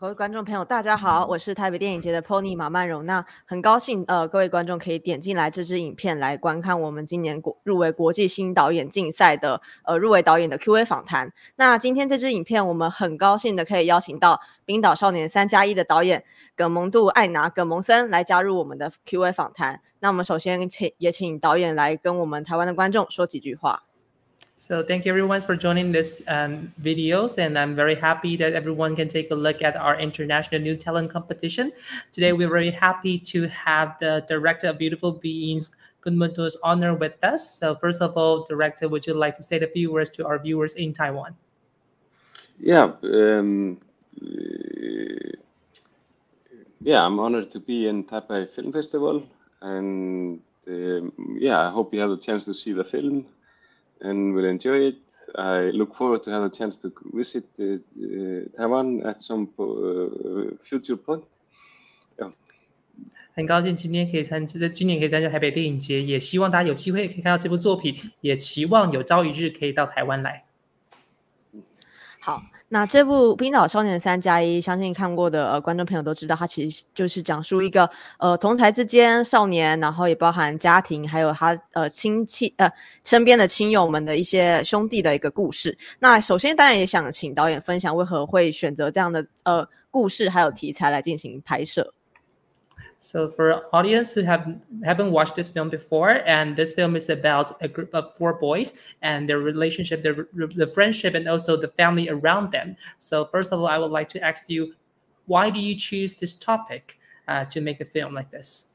各位观众朋友，大家好，我是台北电影节的 Pony 马曼荣。那很高兴，各位观众可以点进来这支影片来观看我们今年入围国际新导演竞赛的入围导演的 Q&A 访谈。那今天这支影片，我们很高兴的可以邀请到冰岛少年3+1的导演葛蒙杜艾拿葛蒙森来加入我们的 Q&A 访谈。那我们首先也请导演来跟我们台湾的观众说几句话。 So thank you everyone for joining this videos, and I'm very happy that everyone can take a look at our international new talent competition. Today we're very happy to have the director of Beautiful Beings, Gudmundur Honor, with us. So first of all, director, would you like to say a few words to our viewers in Taiwan? Yeah, I'm honored to be in Taipei Film Festival, and I hope you have a chance to see the film and will enjoy it. I look forward to have a chance to visit Taiwan at some future point. 很高兴今年可以参加台北电影节，也希望大家有机会可以看到这部作品，也期望有朝一日可以到台湾来。 好，那这部《冰岛少年3+1》，相信看过的观众朋友都知道，它其实就是讲述一个同才之间少年，然后也包含家庭，还有他亲戚身边的亲友们的一些兄弟的一个故事。那首先当然也想请导演分享为何会选择这样的故事还有题材来进行拍摄。 So for audience who haven't watched this film before, and this film is about a group of 4 boys and their relationship, the friendship, and also the family around them. So first of all, I would like to ask you, why do you choose this topic to make a film like this?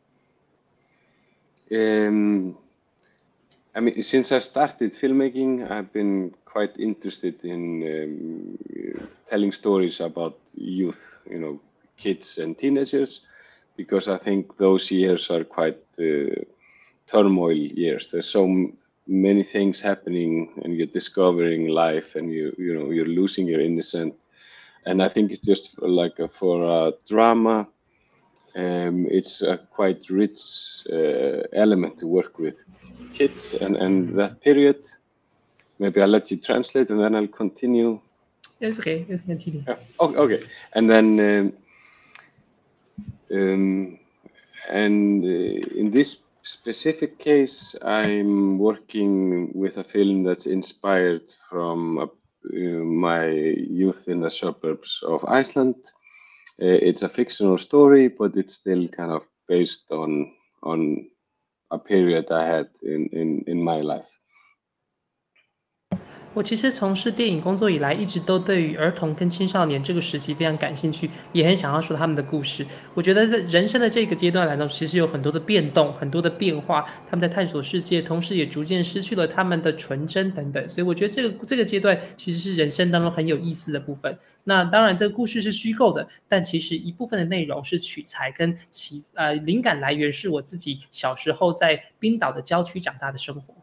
I mean, since I started filmmaking, I've been quite interested in telling stories about youth, kids and teenagers, because I think those years are quite turmoil years. There's so many things happening, and you're discovering life, and you're losing your innocence. And I think it's just for a drama. It's a quite rich element to work with kids and that period. Maybe I'll let you translate, and then I'll continue. It's okay. You can continue. Okay. And then. And in this specific case, I'm working with a film that's inspired from my youth in the suburbs of Iceland. It's a fictional story, but it's still kind of based on a period I had in my life. 我其实从事电影工作以来，一直都对于儿童跟青少年这个时期非常感兴趣，也很想要说他们的故事。我觉得在人生的这个阶段来说，其实有很多的变动，很多的变化，他们在探索世界，同时也逐渐失去了他们的纯真等等。所以我觉得这个阶段其实是人生当中很有意思的部分。那当然，这个故事是虚构的，但其实一部分的内容是取材跟灵感来源是我自己小时候在冰岛的郊区长大的生活。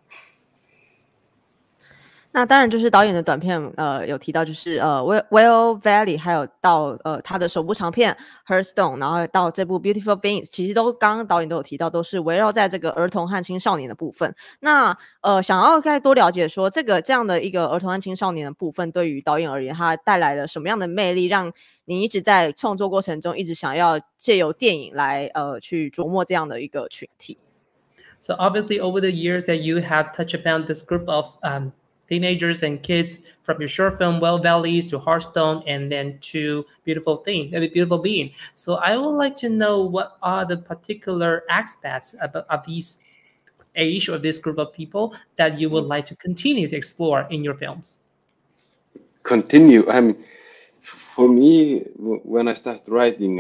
那当然就是导演的短片有提到就是Whale Valley， 还有到他的首部长片 Hearthstone， 然后到这部 Beautiful Beings， 其实都刚刚导演都有提到，都是围绕在这个儿童和青少年的部分。那想要再多了解说这样的一个儿童和青少年的部分，对于导演而言，它带来了什么样的魅力，让你一直在创作过程中一直想要借由电影来去琢磨这样的一个群体。 So obviously over the years that you have touched upon this group of teenagers and kids, from your short film Well Valleys to Hearthstone and then to Beautiful Being. So I would like to know what are the particular aspects of these age or this group of people that you would like to continue to explore in your films. Continue. I mean, for me, when I start writing,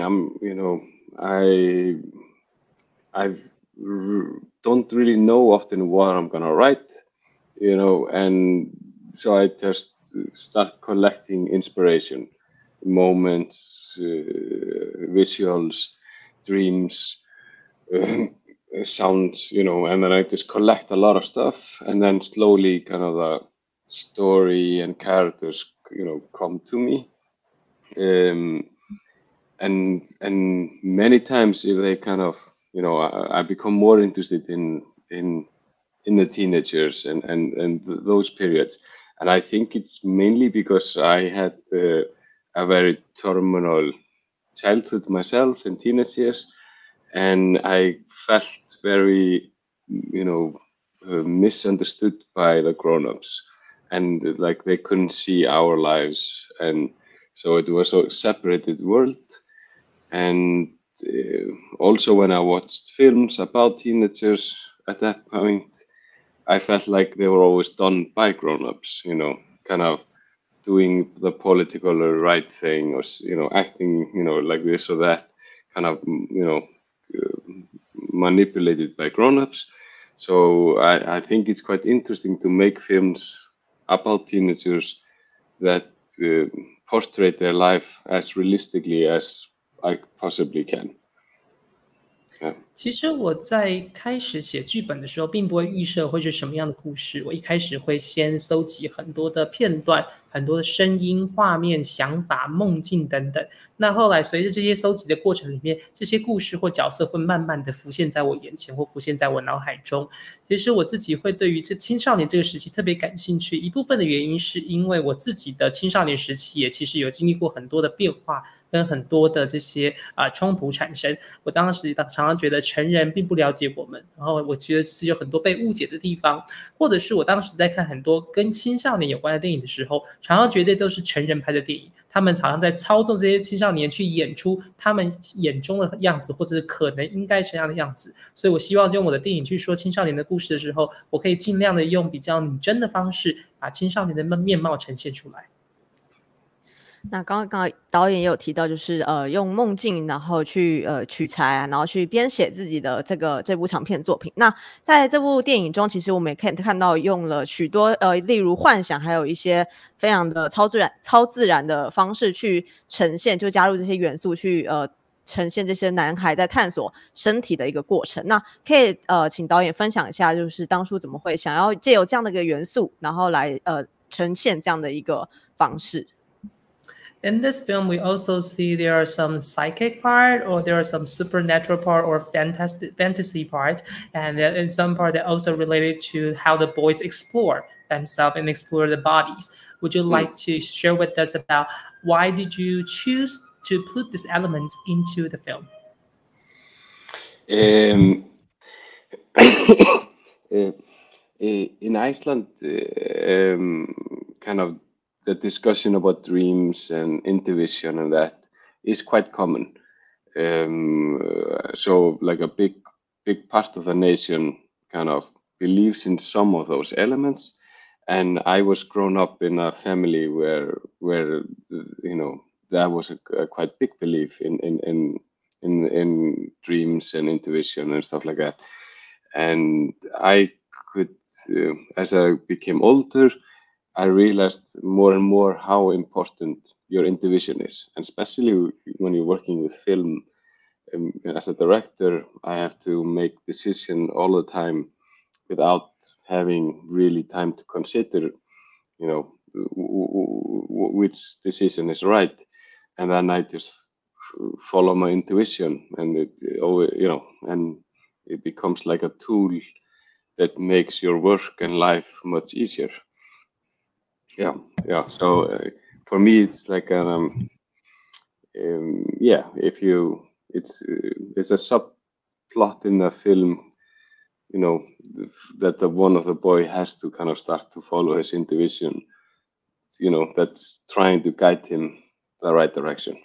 I don't really know often what I'm gonna write. And so I just start collecting inspiration, moments, visuals, dreams, sounds, and then I just collect a lot of stuff, and then slowly kind of the story and characters, come to me. And many times if they kind of, I become more interested in the teenagers and those periods. And I think it's mainly because I had a very terminal childhood myself and teenage years, and I felt very, misunderstood by the grown-ups, and like they couldn't see our lives, and so it was a separated world. And also when I watched films about teenagers at that point, I felt like they were always done by grown-ups, kind of doing the political right thing, or acting, like this or that, kind of, manipulated by grown-ups. So I think it's quite interesting to make films about teenagers that portray their life as realistically as I possibly can. Yeah. 其实我在开始写剧本的时候，并不会预设会是什么样的故事。我一开始会先搜集很多的片段、很多的声音、画面、想法、梦境等等。那后来随着这些搜集的过程里面，这些故事或角色会慢慢的浮现在我眼前，或浮现在我脑海中。其实我自己会对于这青少年这个时期特别感兴趣，一部分的原因是因为我自己的青少年时期也其实有经历过很多的变化。跟很多的这些冲突产生，我当时常常觉得成人并不了解我们，然后我觉得是有很多被误解的地方，或者是我当时在看很多跟青少年有关的电影的时候，常常觉得都是成人拍的电影，他们常常在操纵这些青少年去演出他们眼中的样子，或者是可能应该是这样的样子。所以我希望用我的电影去说青少年的故事的时候，我可以尽量的用比较拟真的方式，把青少年的面貌呈现出来。 那刚刚导演也有提到，就是用梦境，然后去取材啊，然后去编写自己的这部长片作品。那在这部电影中，其实我们也可以看到用了许多例如幻想，还有一些非常的超自然的方式去呈现，就加入这些元素去呈现这些男孩在探索身体的一个过程。那可以请导演分享一下，就是当初怎么会想要借由这样的一个元素，然后来呈现这样的一个方式。 In this film, we also see there are some psychic part, or there are some supernatural part, or fantasy part, and in some part that also related to how the boys explore themselves and explore the bodies. Would you like to share with us about why did you choose to put these elements into the film? In Iceland, kind of the discussion about dreams and intuition and that is quite common. So like a big part of the nation kind of believes in some of those elements. And I was grown up in a family where that was a quite big belief in dreams and intuition and stuff like that. And I could, as I became older, I realized more and more how important your intuition is, and especially when you're working with film. As a director, I have to make decisions all the time without having really time to consider, which decision is right, and then I just follow my intuition, and and it becomes like a tool that makes your work and life much easier. Yeah. So for me, it's like it's a subplot in the film, that one of the boy has to kind of start to follow his intuition, that's trying to guide him the right direction.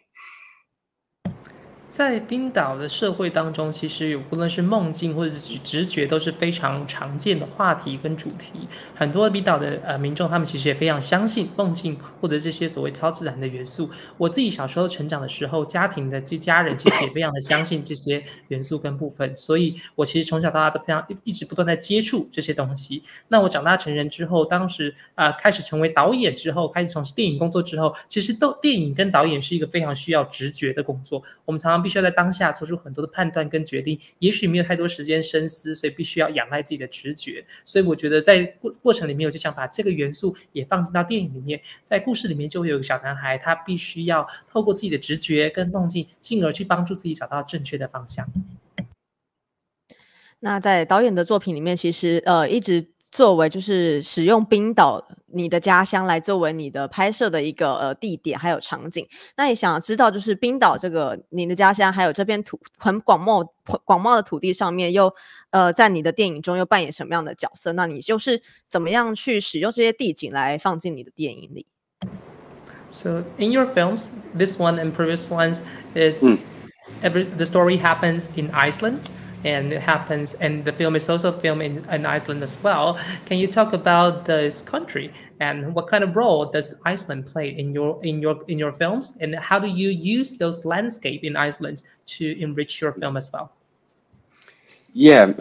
在冰岛的社会当中，其实无论是梦境或者是直觉，都是非常常见的话题跟主题。很多冰岛的民众，他们其实也非常相信梦境或者这些所谓超自然的元素。我自己小时候成长的时候，家庭的家人其实也非常的相信这些元素跟部分，所以我其实从小到大都非常一直不断在接触这些东西。那我长大成人之后，当时开始成为导演之后，开始从事电影工作之后，其实电影跟导演是一个非常需要直觉的工作。我们常常必须要在当下做出很多的判断跟决定，也许没有太多时间深思，所以必须要仰赖自己的直觉。所以我觉得在过程里面，我就想把这个元素也放进到电影里面，在故事里面就会有一个小男孩，他必须要透过自己的直觉跟梦境，进而去帮助自己找到正确的方向。 那在导演的作品里面，其实一直作为就是使用冰岛你的家乡来作为你的拍摄的一个地点还有场景。那也想知道就是冰岛这个你的家乡还有这片很广袤的土地上面又在你的电影中又扮演什么样的角色？那你就是怎么样去使用这些地景来放进你的电影里？ So in your films, this one and previous ones, it's the story happens in Iceland, and it happens, and the film is also filmed in Iceland as well. Can you talk about this country and what kind of role does Iceland play in your films, and how do you use those landscape in Iceland to enrich your film as well? Yeah,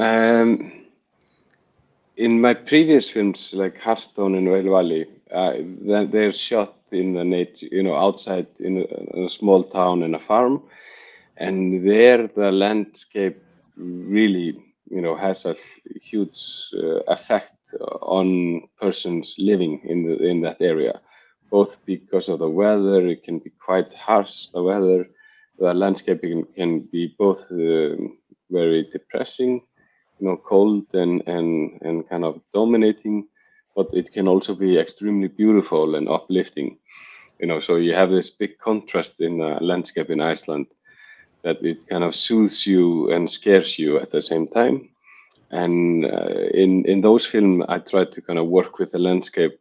in my previous films like Hearthstone and Whale Valley, they're shot in the nature, outside in a small town and a farm, and there the landscape really, has a huge effect on persons living in that area, both because of the weather. It can be quite harsh, the weather. The landscape can be both very depressing, cold and kind of dominating, but it can also be extremely beautiful and uplifting. So you have this big contrast in the landscape in Iceland, that it kind of soothes you and scares you at the same time. And in those films, I try to kind of work with the landscape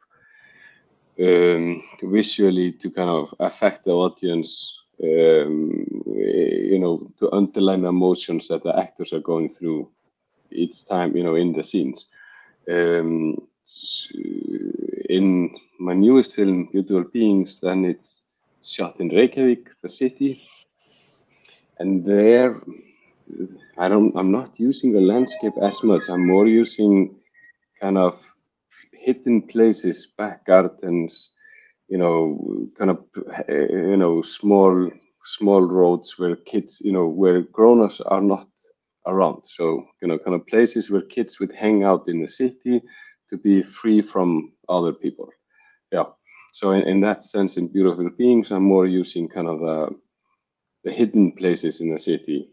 visually to kind of affect the audience, to underline the emotions that the actors are going through each time, in the scenes. In my newest film, Beautiful Beings, then it's shot in Reykjavik, the city. And there, I'm not using the landscape as much. I'm more using kind of hidden places, back gardens, kind of, small roads where kids, where grown-ups are not around. So, kind of places where kids would hang out in the city to be free from other people. Yeah. So in that sense, in Beautiful Beings, I'm more using kind of the hidden places in the city,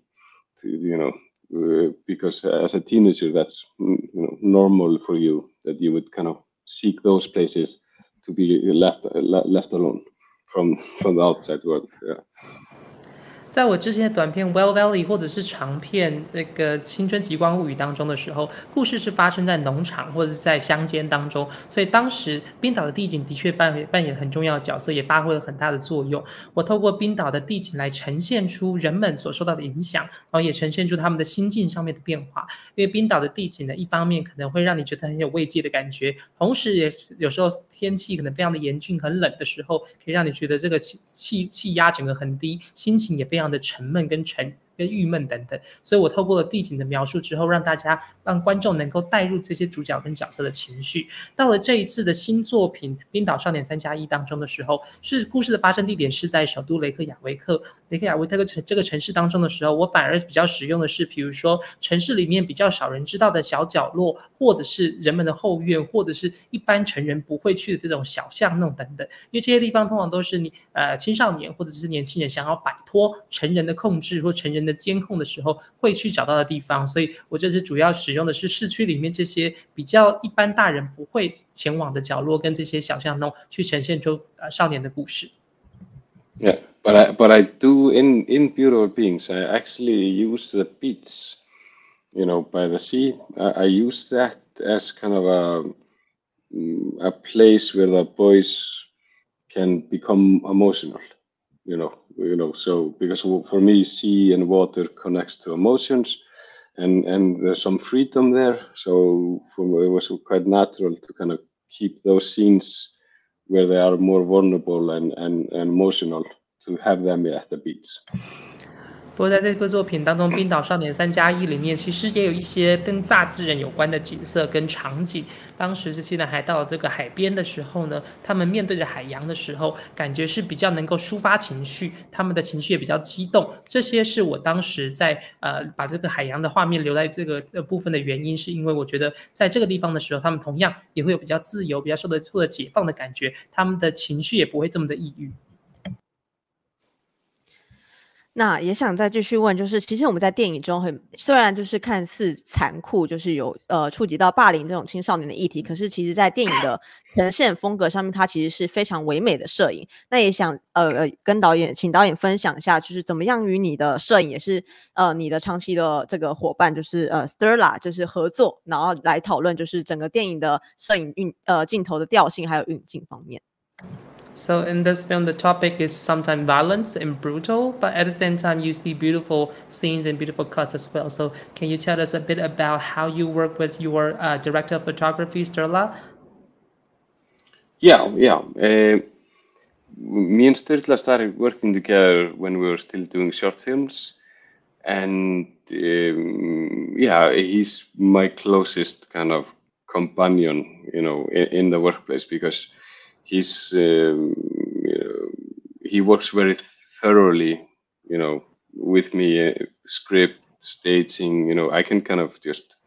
because as a teenager, that's normal for you, that you would kind of seek those places to be left alone from the outside world. Yeah. 在我之前的短片《Whale Valley》或者是长片这个《青春极光物语》当中的时候，故事是发生在农场或者是在乡间当中，所以当时冰岛的地景的确扮演很重要的角色，也发挥了很大的作用。我透过冰岛的地景来呈现出人们所受到的影响，然后也呈现出他们的心境上面的变化。因为冰岛的地景呢，一方面可能会让你觉得很有慰藉的感觉，同时也有时候天气可能非常的严峻、很冷的时候，可以让你觉得这个气压整个很低，心情也非常的沉闷跟郁闷等等，所以我透过了地景的描述之后，让观众能够带入这些主角跟角色的情绪。到了这一次的新作品《冰岛少年3+1》当中的时候，是故事的发生地点是在首都雷克雅维克这个城市当中的时候，我反而比较使用的是，比如说城市里面比较少人知道的小角落，或者是人们的后院，或者是一般成人不会去的这种小巷弄等等，因为这些地方通常都是你青少年或者是年轻人想要摆脱成人的控制或成人的监控的时候会去找到的地方，所以我这次主要使用的是市区里面这些比较一般大人不会前往的角落跟这些小巷弄，去呈现出少年的故事。 Yeah, but I do in Beautiful Beings, I actually use the beach, by the sea. I use that as kind of a place where the boys can become emotional. So because for me, sea and water connects to emotions, and there's some freedom there. So for me, it was quite natural to kind of keep those scenes where they are more vulnerable and emotional, to have them at the beach. 不过在这个作品当中，《冰岛少年3+1》里面其实也有一些跟大自然有关的景色跟场景。当时这些人还到了这个海边的时候呢，他们面对着海洋的时候，感觉是比较能够抒发情绪，他们的情绪也比较激动。这些是我当时在把这个海洋的画面留在这个部分的原因，是因为我觉得在这个地方的时候，他们同样也会有比较自由、比较受到解放的感觉，他们的情绪也不会这么的抑郁。 那也想再继续问，就是其实我们在电影中虽然就是看似残酷，就是有触及到霸凌这种青少年的议题，可是其实在电影的呈现风格上面，它其实是非常唯美的摄影。那也想跟请导演分享一下，就是怎么样与你的摄影也是你的长期的这个伙伴，就是Sterla 就是合作，然后来讨论就是整个电影的摄影镜头的调性还有运镜方面。 So in this film, the topic is sometimes violence and brutal, but at the same time, you see beautiful scenes and beautiful cuts as well. So can you tell us a bit about how you work with your director of photography, Sterla? Yeah. Me and Sturla started working together when we were still doing short films, and yeah, he's my closest kind of companion, in the workplace, because he's he works very thoroughly, with me, script, staging. I can kind of just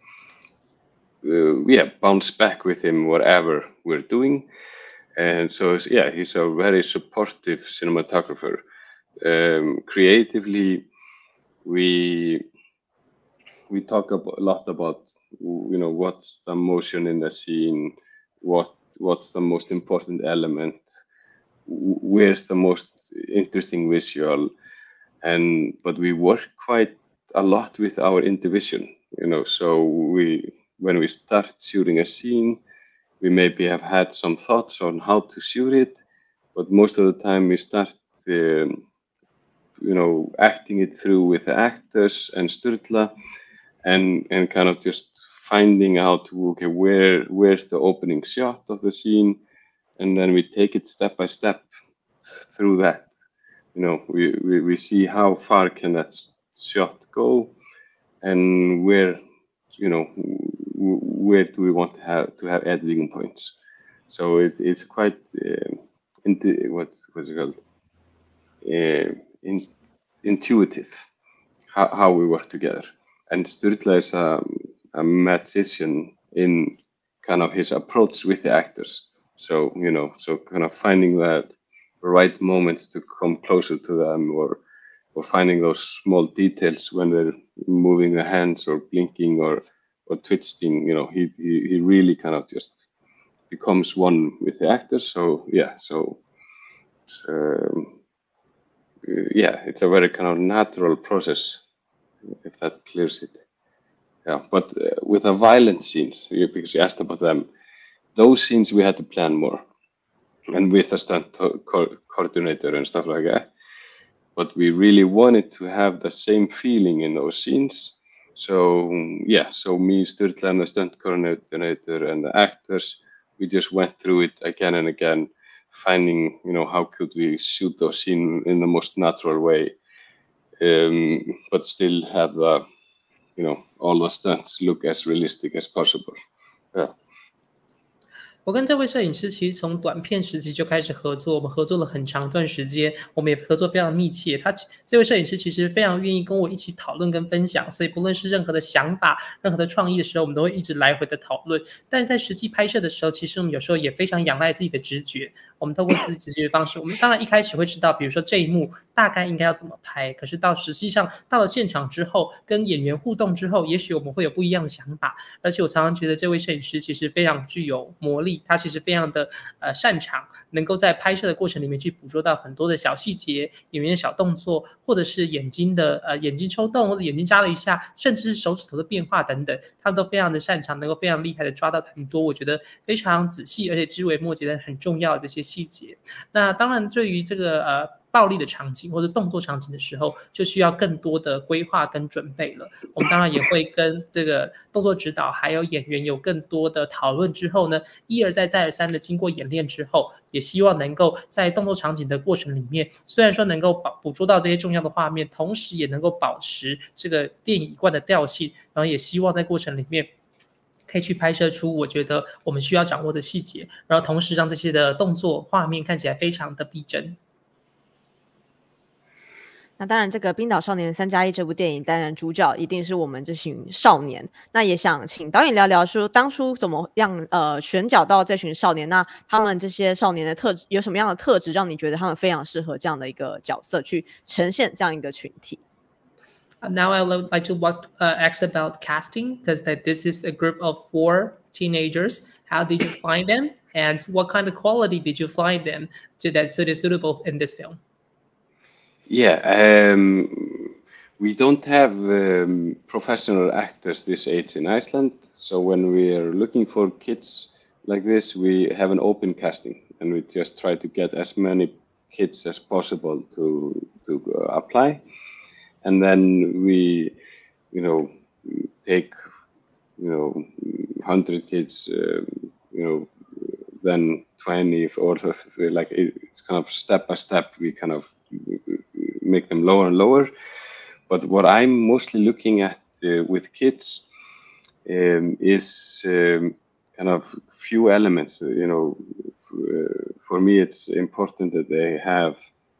bounce back with him whatever we're doing. And so, yeah, he's a very supportive cinematographer. Creatively, we talk a lot about, what's the emotion in the scene, what's the most important element, where's the most interesting visual, but we work quite a lot with our intuition. So when we start shooting a scene, we maybe have had some thoughts on how to shoot it, but most of the time we start, acting it through with the actors and Sturla, and kind of just finding out, okay, where's the opening shot of the scene, and then we take it step by step through that. We see how far can that shot go, and where do we want to have editing points. So it's quite what's it called, intuitive how we work together. And Sturla is a magician in kind of his approach with the actors. So kind of finding that right moments to come closer to them, or finding those small details when they're moving their hands or blinking or twisting. He really kind of just becomes one with the actors. So yeah, it's a very kind of natural process, if that clears it. Yeah, but with the violent scenes, because you asked about them, those scenes we had to plan more, and with a stunt coordinator and stuff like that. But we really wanted to have the same feeling in those scenes. So yeah, me, Sturla, and the stunt coordinator and the actors, we just went through it again and again, finding, how could we shoot those scenes in the most natural way, but still have the, all the stunts look as realistic as possible. Yeah. 我跟这位摄影师其实从短片时期就开始合作，我们合作了很长一段时间，我们也合作非常密切。这位摄影师其实非常愿意跟我一起讨论跟分享，所以不论是任何的想法、任何的创意的时候，我们都会一直来回的讨论。但在实际拍摄的时候，其实我们有时候也非常仰赖自己的直觉。我们透过自己直觉的方式，我们当然一开始会知道，比如说这一幕大概应该要怎么拍，可是实际上到了现场之后，跟演员互动之后，也许我们会有不一样的想法。而且我常常觉得这位摄影师其实非常具有魔力，他其实非常的擅长，能够在拍摄的过程里面去捕捉到很多的小细节、演员的小动作，或者是眼睛抽动，或者眼睛眨了一下，甚至是手指头的变化等等，他们都非常的擅长，能够非常厉害的抓到很多我觉得非常仔细而且枝微末节的很重要的这些细节。那当然对于这个暴力的场景或者动作场景的时候，就需要更多的规划跟准备了。我们当然也会跟这个动作指导还有演员有更多的讨论之后呢，一而再再而三的经过演练之后，也希望能够在动作场景的过程里面，虽然说能够捕捉到这些重要的画面，同时也能够保持这个电影一贯的调性，然后也希望在过程里面可以去拍摄出我觉得我们需要掌握的细节，然后同时让这些的动作画面看起来非常的逼真。 那当然，这个《冰岛少年3+1》这部电影，当然主角一定是我们这群少年。那也想请导演聊聊，说当初怎么样选角到这群少年？那他们这些少年的特质有什么样的特质，让你觉得他们非常适合这样的一个角色，去呈现这样一个群体 ？Now I would like to ask about casting, because this is a group of 4 teenagers. How did you find them, and what kind of quality did you find them so they're suitable in this film? Yeah, we don't have professional actors this age in Iceland. So when we are looking for kids like this, we have an open casting, and we just try to get as many kids as possible to apply. And then we, take, 100 kids, then 20 or like it's kind of step by step. We kind of make them lower and lower. But what I'm mostly looking at with kids is kind of few elements. For me, it's important that they have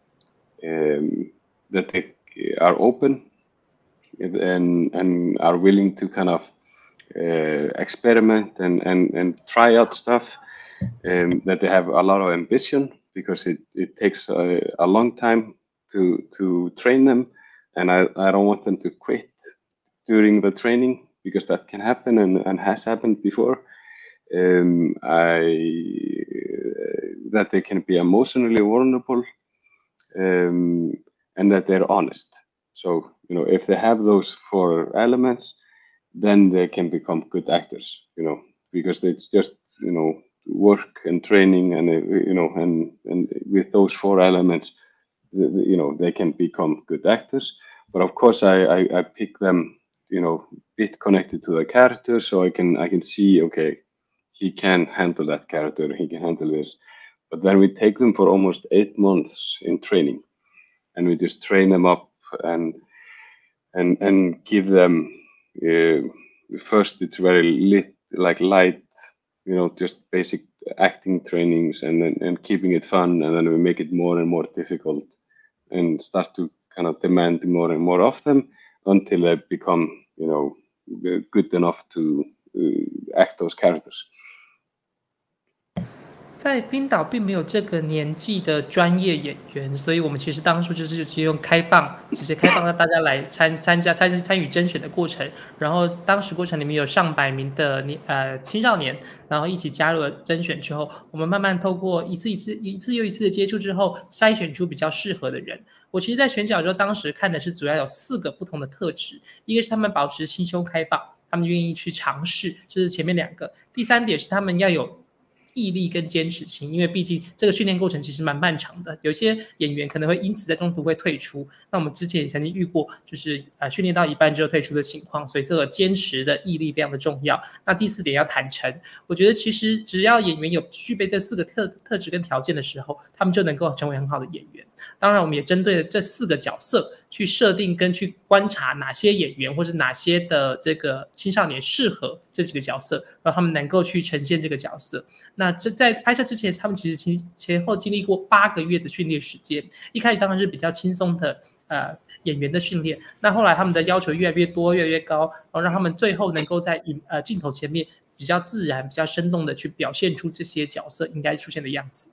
that they are open and are willing to kind of experiment and try out stuff. That they have a lot of ambition, because it takes a long time to train them, and I don't want them to quit during the training, because that can happen and has happened before. That they can be emotionally vulnerable, and that they're honest. So if they have those 4 elements, then they can become good actors. Because it's just work and training, and and with those 4 elements, they can become good actors. But of course, I pick them, bit connected to the character, so I can see, okay, he can handle that character, he can handle this. But then we take them for almost 8 months in training, and we just train them up and give them. First, it's very light, just basic acting trainings, and keeping it fun, and then we make it more and more difficult, and start to kind of demand more and more of them until they become, good enough to act those characters. 在冰岛并没有这个年纪的专业演员，所以我们其实当初就是直接用直接开放让大家来参与甄选的过程。然后当时过程里面有上百名的青少年，然后一起加入了甄选之后，我们慢慢透过一次又一次的接触之后，筛选出比较适合的人。我其实在选角的时候，当时看的是主要有4个不同的特质，一个是他们保持心胸开放，他们愿意去尝试，这是前面2个。第3点是他们要有毅力跟坚持心，因为毕竟这个训练过程其实蛮漫长的，有些演员可能会因此在中途会退出。那我们之前也曾经遇过，就是训练到一半之后退出的情况，所以这个坚持的毅力非常的重要。那第4点要坦诚，我觉得其实只要演员有具备这4个特质跟条件的时候，他们就能够成为很好的演员。当然，我们也针对了这4个角色去设定跟去观察哪些演员或是哪些的这个青少年适合这几个角色，让他们能够去呈现这个角色。那在拍摄之前，他们其实前后经历过8个月的训练时间。一开始当然是比较轻松的演员的训练，那后来他们的要求越来越多，越来越高，然后让他们最后能够在镜头前面比较自然、比较生动的去表现出这些角色应该出现的样子。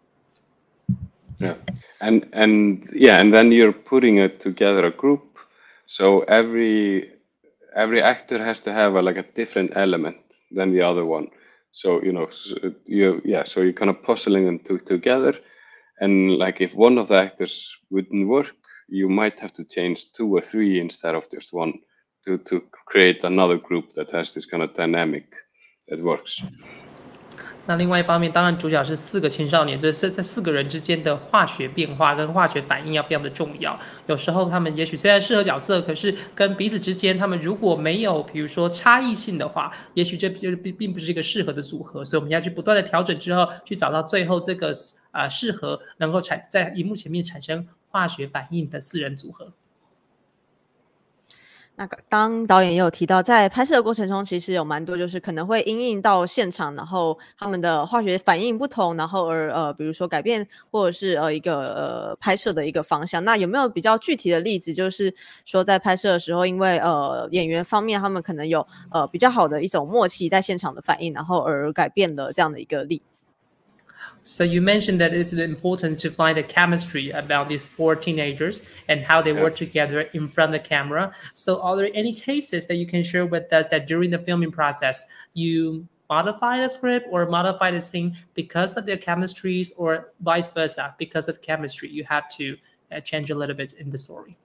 Yeah, and then you're putting it together a group. So every actor has to have a different element than the other one. So so you're kind of puzzling them together, and if one of the actors wouldn't work, you might have to change 2 or 3 instead of just 1 to create another group that has this kind of dynamic that works. 那另外一方面，当然主角是4个青少年，所以这4个人之间的化学变化跟化学反应要非常的重要。有时候他们也许虽然适合角色，可是跟彼此之间，他们如果没有比如说差异性的话，也许这并不是一个适合的组合。所以我们要去不断的调整之后，去找到最后这个适合能够在荧幕前面产生化学反应的4人组合。 那刚导演也有提到，在拍摄的过程中，其实有蛮多就是可能会因应到现场，然后他们的化学反应不同，然后比如说改变或者是一个拍摄的一个方向。那有没有比较具体的例子，就是说在拍摄的时候，因为演员方面他们可能有比较好的一种默契在现场的反应，然后而改变了这样的一个例子？ So you mentioned that it's important to find a chemistry about these four teenagers and how they work together in front of the camera. So are there any cases that you can share with us that during the filming process you modify the script or modify the scene because of their chemistries, or vice versa, because of chemistry you have to change a little bit in the story?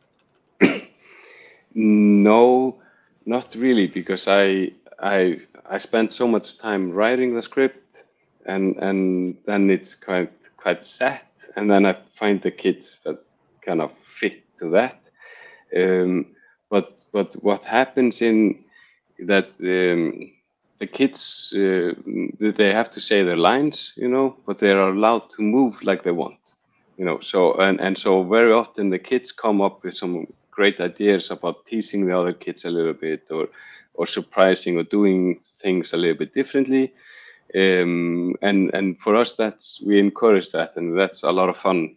No, not really, because I spent so much time writing the script, and then it's quite set, and then I find the kids that kind of fit to that. But what happens in that the kids they have to say their lines, but they are allowed to move like they want, So and so very often the kids come up with some great ideas about teasing the other kids a little bit, or surprising, or doing things a little bit differently. And for us, we encourage that, and that's a lot of fun,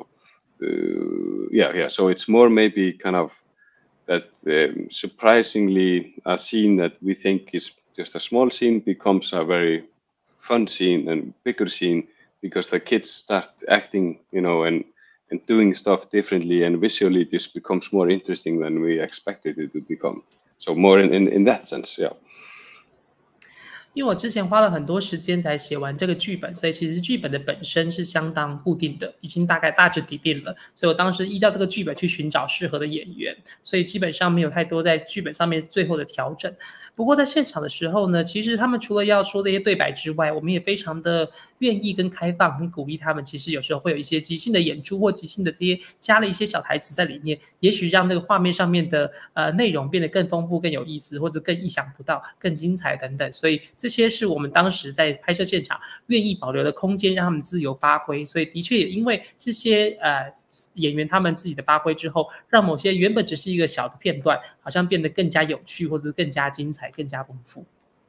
So it's more maybe kind of that surprisingly a scene that we think is just a small scene becomes a very fun scene and bigger scene, because the kids start acting, and doing stuff differently, and visually this becomes more interesting than we expected it to become. So more in that sense, yeah. 因为我之前花了很多时间才写完这个剧本，所以其实剧本的本身是相当固定的，已经大致底定了。所以我当时依照这个剧本去寻找适合的演员，所以基本上没有太多在剧本上面最后的调整。不过在现场的时候呢，其实他们除了要说这些对白之外，我们也非常的愿意跟开放，很鼓励他们。其实有时候会有一些即兴的演出，或即兴的这些加了一些小台词在里面，也许让那个画面上面的内容变得更丰富、更有意思，或者更意想不到、更精彩等等。所以这些是我们当时在拍摄现场愿意保留的空间，让他们自由发挥。所以的确也因为这些演员他们自己的发挥之后，让某些原本只是一个小的片段，好像变得更加有趣，或者更加精彩、更加丰富。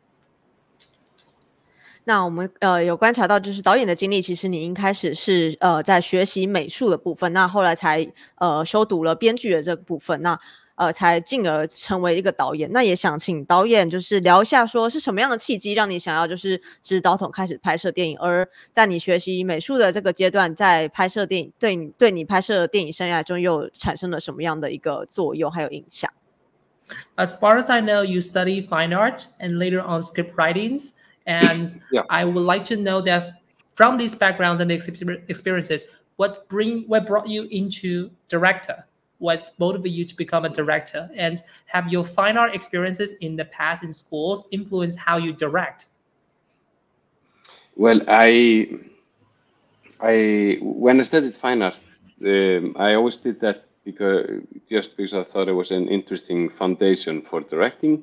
那我们有观察到，就是导演的经历，其实你一开始是在学习美术的部分，那后来才修读了编剧的这个部分，那才进而成为一个导演。那也想请导演就是聊一下，说是什么样的契机让你想要就是指导筒开始拍摄电影，而在你学习美术的这个阶段，在拍摄电影对你拍摄电影生涯中又产生了什么样的一个作用还有影响？ As far as I know, you study fine art and later on script writings. And I would like to know that from these backgrounds and experiences, what brought you into director? What motivated you to become a director? And have your fine art experiences in the past in schools influenced how you direct? Well, when I studied fine art, I always did that because I thought it was an interesting foundation for directing.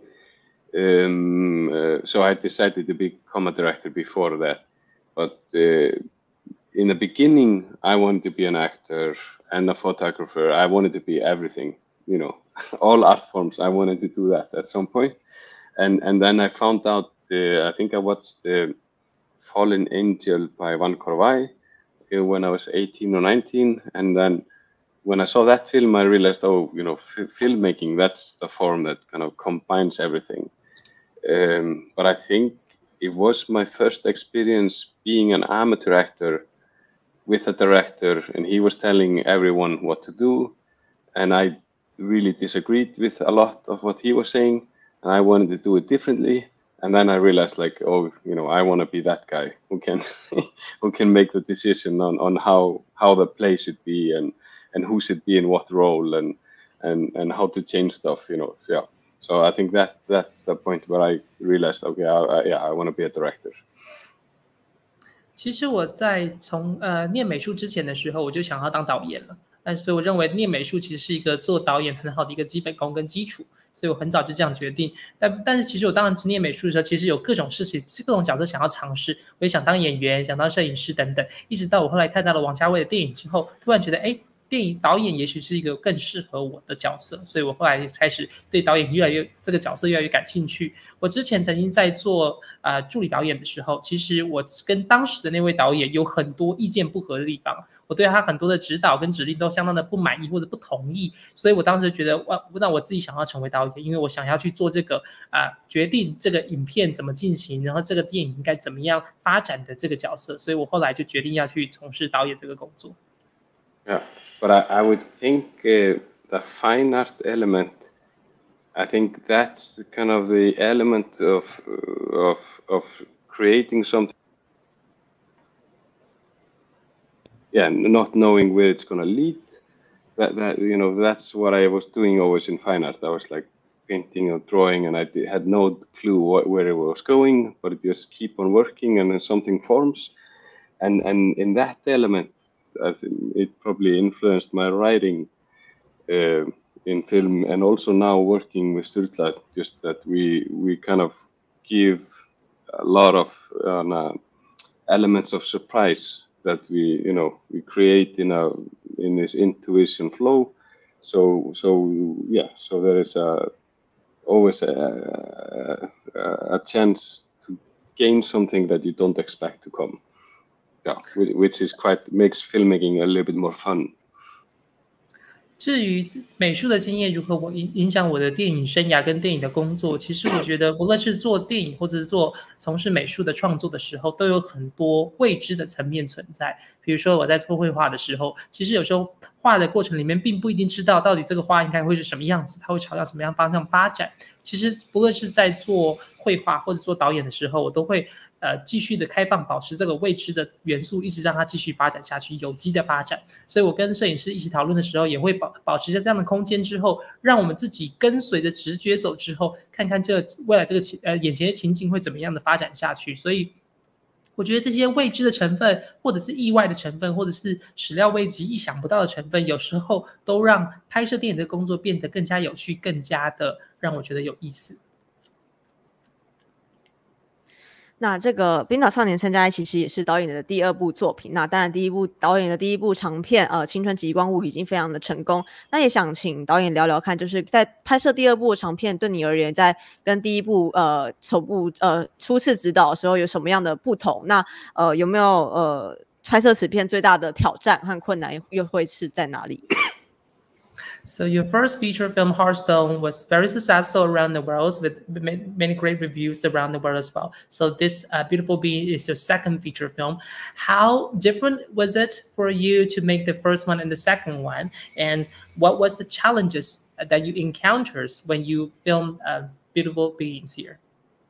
So I decided to become a director before that. But in the beginning, I wanted to be an actor and a photographer. I wanted to be everything, all art forms. I wanted to do that at some point. And then I found out, I think I watched Fallen Angel by Van Corwai when I was 18 or 19. And then when I saw that film, I realized, filmmaking, that's the form that kind of combines everything. But I think it was my first experience being an amateur actor with a director, and he was telling everyone what to do, and I really disagreed with a lot of what he was saying, and I wanted to do it differently. And then I realized, I want to be that guy who can make the decision on how the play should be, and who should be in what role, and how to change stuff, yeah. So I think that's the point where I realized, I want to be a director. 其实我在从念美术之前的时候，我就想要当导演了。但所以我认为念美术其实是一个做导演很好的一个基本功跟基础，所以我很早就这样决定。但是其实我当然念美术的时候，其实有各种事情、各种角色想要尝试。我也想当演员，想当摄影师等等。一直到我后来看到了王家卫的电影之后，突然觉得， 电影导演也许是一个更适合我的角色，所以我后来开始对导演这个角色越来越感兴趣。我之前曾经在做助理导演的时候，其实我跟当时的那位导演有很多意见不合的地方，我对他很多的指导跟指令都相当的不满意或者不同意，所以我当时觉得那我自己想要成为导演，因为我想要去做这个决定这个影片怎么进行，然后这个电影应该怎么样发展的这个角色，所以我后来就决定要去从事导演这个工作。 Yeah, but I would think the fine art element, I think that's kind of the element of creating something. Yeah, not knowing where it's going to lead. That you know, that's what I was doing always in fine art. I was like painting or drawing, and I had no clue where it was going, but it just keep on working, and then something forms. And in that element, I think it probably influenced my writing in film, and also now working with Sturla, just that we kind of give a lot of elements of surprise that we create in this intuition flow. So there is always a chance to gain something that you don't expect to come. Yeah, which is makes filmmaking a little bit more fun. 至于美术的经验如何影响我的电影生涯跟电影的工作，其实我觉得不论是做电影或者是从事美术的创作的时候，都有很多未知的层面存在。比如说我在做绘画的时候，其实有时候画的过程里面并不一定知道到底这个画应该会是什么样子，它会朝向什么样方向发展。其实不论是在做绘画或者做导演的时候，我都会继续的开放，保持这个未知的元素，一直让它继续发展下去，有机的发展。所以我跟摄影师一起讨论的时候，也会保持着这样的空间之后，让我们自己跟随着直觉走之后，看看未来这个眼前的情景会怎么样的发展下去。所以我觉得这些未知的成分，或者是意外的成分，或者是始料未及、意想不到的成分，有时候都让拍摄电影的工作变得更加有趣，更加的让我觉得有意思。 那这个《冰岛少年3+1》其实也是导演的第2部作品。那当然，导演的第一部长片《青春极光物语》已经非常的成功。那也想请导演聊聊看，就是在拍摄第2部长片，对你而言，在跟第一部初次指导的时候有什么样的不同？那有没有拍摄此片最大的挑战和困难又会是在哪里？ So your first feature film, Hearthstone, was very successful around the world with many great reviews around the world as well. So this Beautiful Being is your second feature film. How different was it for you to make the first one and the second one? And what was the challenges that you encountered when you filmed Beautiful Beings here?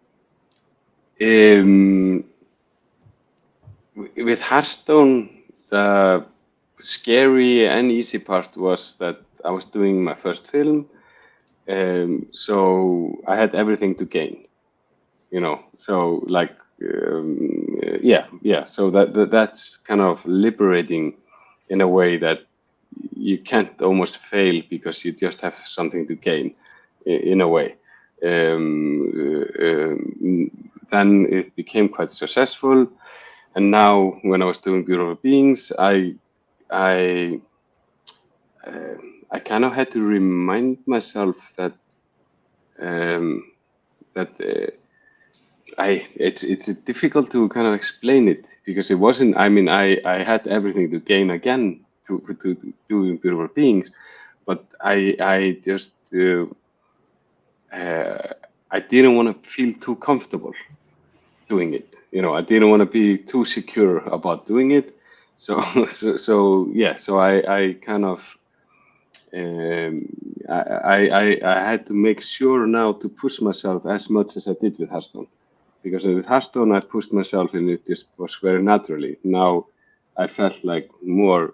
With Hearthstone, the scary and easy part was that I was doing my first film, so I had everything to gain, so like so that's kind of liberating in a way that you can't almost fail because you just have something to gain in a way. Then it became quite successful, and now when I was doing Beautiful Beings, I kind of had to remind myself that it's difficult to kind of explain it because it wasn't. I mean, I had everything to gain again to do Beautiful Beings, but I just I didn't want to feel too comfortable doing it. I didn't want to be too secure about doing it. So I kind of. I had to make sure now to push myself as much as I did with Hearthstone, because with Hearthstone I pushed myself and it just was very naturally. Now I felt like more,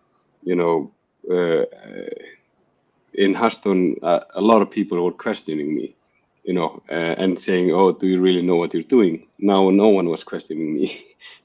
in Hearthstone a lot of people were questioning me, and saying, "Oh, do you really know what you're doing?" Now no one was questioning me,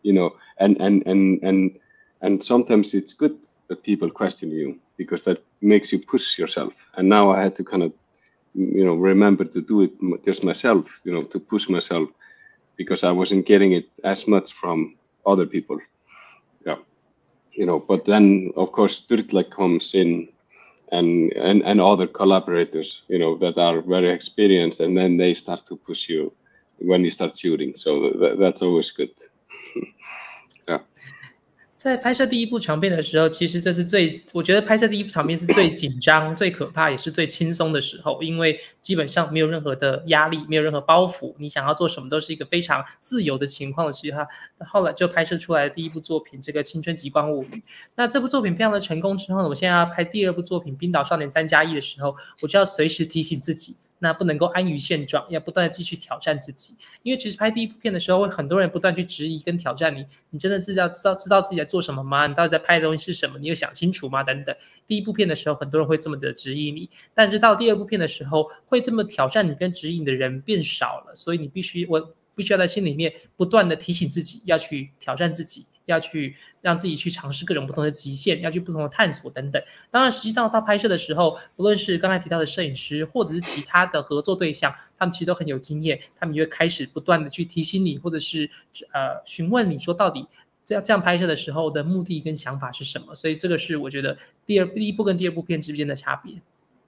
and sometimes it's good that people question you, because that makes you push yourself. And now I had to kind of, remember to do it just myself, to push myself, because I wasn't getting it as much from other people. Yeah. But then of course Sturla comes in and other collaborators, that are very experienced, and then they start to push you when you start shooting. So that's always good. Yeah. 在拍摄第一部长片的时候，其实我觉得拍摄第一部长片是最紧张、最可怕，也是最轻松的时候，因为基本上没有任何的压力，没有任何包袱，你想要做什么都是一个非常自由的情况的时候。后来就拍摄出来的第一部作品，这个《青春极光物语》。那这部作品非常的成功之后呢，我现在要拍第二部作品《冰岛少年3+1》的时候，我就要随时提醒自己。那不能够安于现状，要不断的继续挑战自己。因为其实拍第一部片的时候，会很多人不断去质疑跟挑战你，你真的知道自己在做什么吗？你到底在拍的东西是什么？你有想清楚吗？等等。第一部片的时候，很多人会这么的质疑你，但是到第二部片的时候，会这么挑战你跟质疑你的人变少了，所以我必须要在心里面不断的提醒自己，要去挑战自己。要去让自己去尝试各种不同的极限，要去不同的探索等等。当然实际到拍摄的时候，不论是刚才提到的摄影师或者是其他的合作对象，他们其实都很有经验，他们就会开始不断的去提醒你，或者是询问你说到底这样拍摄的时候的目的跟想法是什么。所以这个是我觉得第一部跟第二部片之间的差别。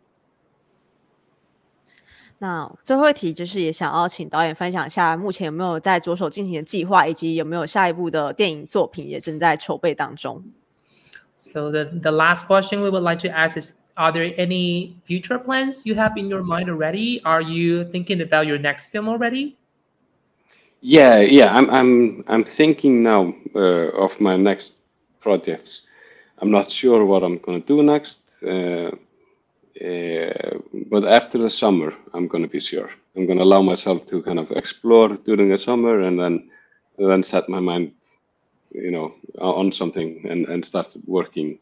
那最后一题就是也想要请导演分享一下目前有没有在着手进行的计划，以及有没有下一部的电影作品也正在筹备当中。 So the last question we would like to ask is, are there any future plans you have in your mind already? Are you thinking about your next film already? Yeah. I'm thinking now of my next projects. I'm not sure what I'm going to do next. But after the summer, I'm going to be sure. I'm going to allow myself to kind of explore during the summer, and then set my mind, on something and start working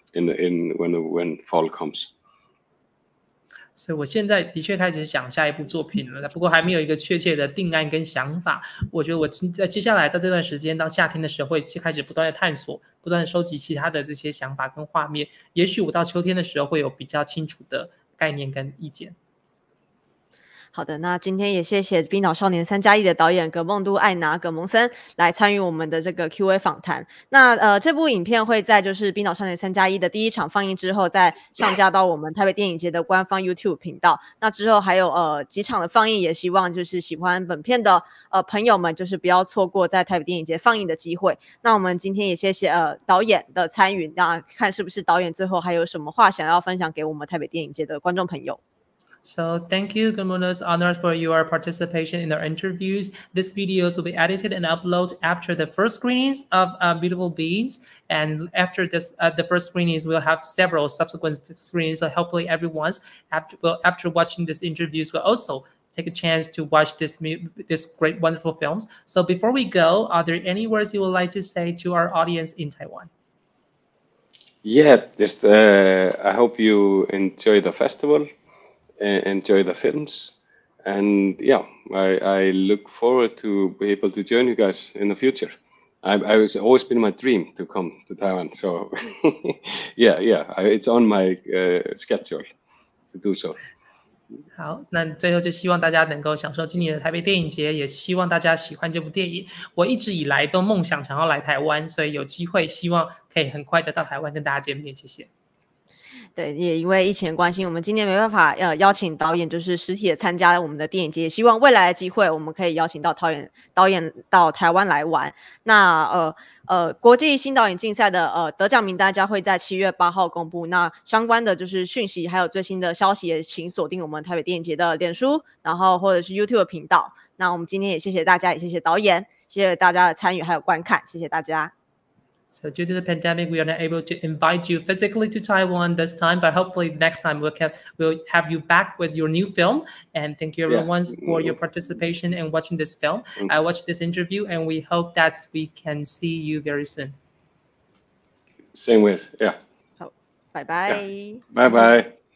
when fall comes. 所以我现在的确开始想下一部作品了，不过还没有一个确切的定案跟想法。我觉得我在接下来到这段时间到夏天的时候，会开始不断的探索，不断的收集其他的这些想法跟画面。也许我到秋天的时候会有比较清楚的概念跟意见。 好的，那今天也谢谢《冰岛少年3+1》的导演葛梦都艾拿葛蒙森来参与我们的这个 Q&A 访谈。那这部影片会在就是《冰岛少年3+1》的第一场放映之后，再上架到我们台北电影节的官方 YouTube 频道。那之后还有几场的放映，也希望就是喜欢本片的朋友们，就是不要错过在台北电影节放映的机会。那我们今天也谢谢导演的参与，那看是不是导演最后还有什么话想要分享给我们台北电影节的观众朋友。 So thank you, Gamunos, honored for your participation in our interviews. These videos will be edited and uploaded after the first screenings of Beautiful Beings. And after the first screenings, we'll have several subsequent screenings. So hopefully everyone's after watching these interviews will also take a chance to watch this great, wonderful films. So before we go, are there any words you would like to say to our audience in Taiwan? Yeah, just I hope you enjoy the festival. Enjoy the films, and yeah, I look forward to be able to join you guys in the future. It's always been my dream to come to Taiwan, so yeah, it's on my schedule to do so. 好，那最后就希望大家能够享受今年的台北电影节，也希望大家喜欢这部电影。我一直以来都梦想要来台湾，所以有机会希望可以很快的到台湾跟大家见面。谢谢。 对，也因为疫情的关系，我们今年没办法邀请导演就是实体的参加我们的电影节，也希望未来的机会我们可以邀请到导演到台湾来玩。那国际新导演竞赛的得奖名单将会在7月8号公布，那相关的就是讯息还有最新的消息也请锁定我们台北电影节的脸书，然后或者是 YouTube 频道。那我们今天也谢谢大家，也谢谢导演，谢谢大家的参与还有观看，谢谢大家。 So due to the pandemic, we are not able to invite you physically to Taiwan this time, but hopefully next time we'll have you back with your new film. And thank you everyone for your participation and watching this film. I watched this interview, and we hope that we can see you very soon. Same with, yeah. 好，拜拜。 Bye bye.